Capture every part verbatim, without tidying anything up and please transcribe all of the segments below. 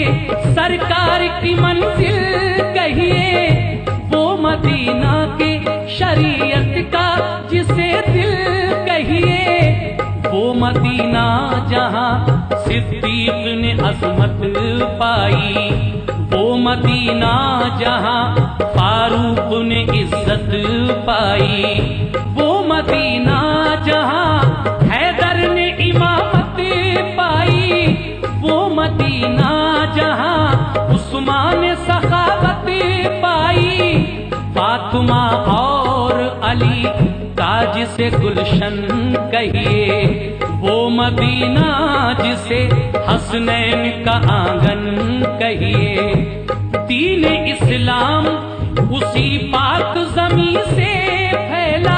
सरकार की मंजिल कहिए, वो मदीना के शरीयत का जिसे दिल कहिए, वो मदीना जहां सिद्दीक ने अज़मत पाई, वो मदीना जहां फारूक ने इज्जत पाई, वो मदीना जहां हैदर ने इमामत पाई, वो मदीना जहां उस्मान ने सखावत पाई, फातिमा और अली का जिसे गुलशन कहिए, वो मदीना जिसे हसनैन का आंगन कहिए। दीन इस्लाम उसी पाक ज़मीं से फैला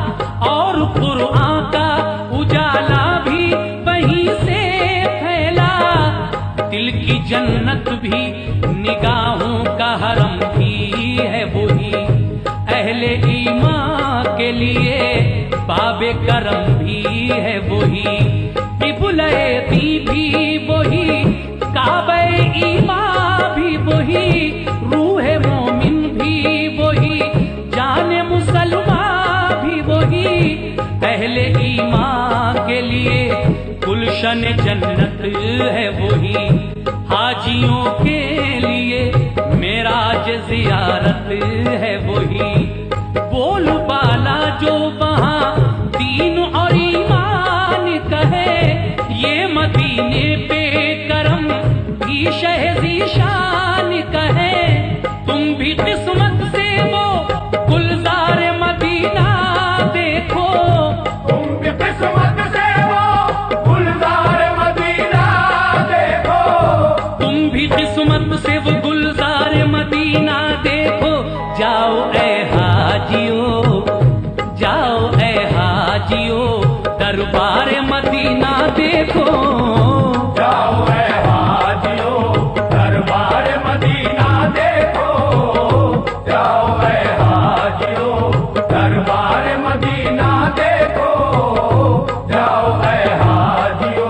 और कुरान का उजाला भी वहीं से फैला, दिल की जन्नत भी निगाहों का हरम भी है वही, अहले ईमान के लिए बाबे करम भी है वही, किबले दी भी वही, काबे ईमान भी वही, रूह मोमिन भी वही, जाने मुसलमान भी वही, अहले ईमान के लिए गुलशन जन्नत है वही, हाजियों के लिए मेराज ज़ियारत है वही, बोल बाला जो वहाँ दीन और ईमान कहे, ये मदीने पे करम की शहज़ी शान कहे, तुम भी किस्मत से वो गुलजार मदीना देखो, तुम भी किस्मत से वो गुलजार मदीना देखो, तुम भी किस्मत से वो गुलजार मदीना देखो, जाओ ऐ हाजियो, जाओ ऐ हाजियो, दरबार मदीना देखो, जाओ ऐ हाजियो, दरबार मदीना देखो, जाओ ऐ हाजियो, दरबार मदीना देखो, जाओ ऐ हाजियो।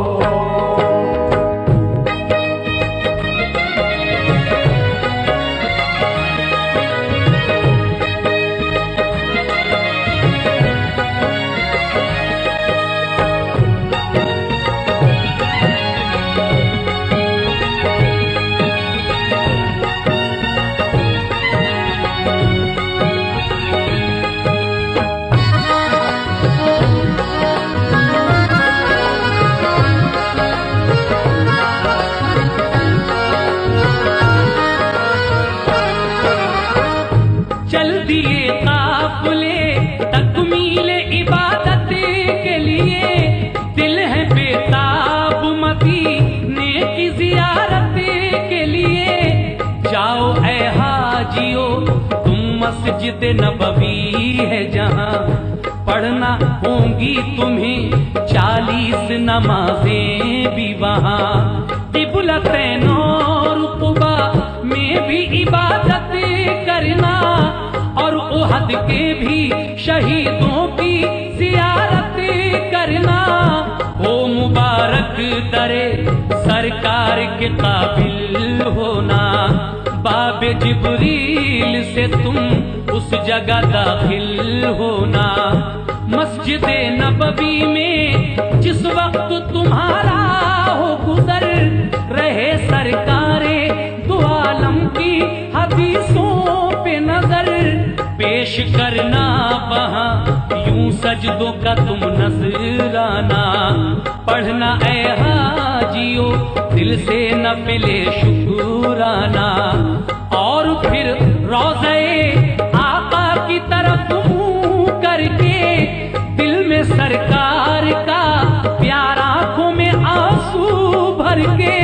चल दिए काफिले तकमीले इबादत के लिए, दिल है बेताब मदीने की जियारत के लिए, जाओ ऐ हाजियो तुम मस्जिद नबवी है जहां, पढ़ना होंगी तुम्हें चालीस नमाजें भी वहां, किबलतैन और रुतबा में भी इबादत करना, और उहद के भी शहीदों की जियारत करना, हो मुबारक दरे सरकार के काबिल होना, बाबे जिब्रील से तुम उस जगह दाखिल होना, मस्जिद नबवी में जिस वक्त तुम्हारा हो गुजर, रहे सरकारे दो आलम की हदीसों पे नजर, पेश करना वहाँ यूं सजदों का तुम नजराना, पढ़ना ऐ हाजियो दिल से नफिले शुक्राना, और फिर रोज़े आका की तरफ मुँह करके, दिल में सरकार का प्यार आँखों में आंसू भर के,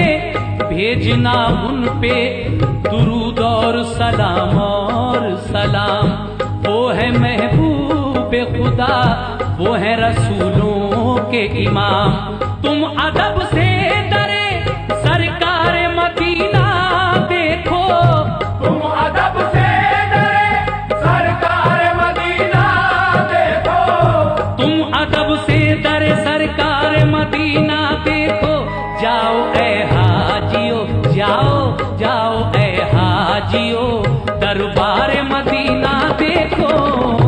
भेजना उन पे दुरूद और सलाम और सलाम, वो है महबूब खुदा, वो है रसूलों के इमाम, तुम अदब से डरे सरकार मदीना देखो, तुम अदब से डरे सरकार मदीना देखो, तुम अदब से डरे सरकार मदीना देखो, जाओ ऐ हाजियो, हाजियो दरबार मदीना देखो।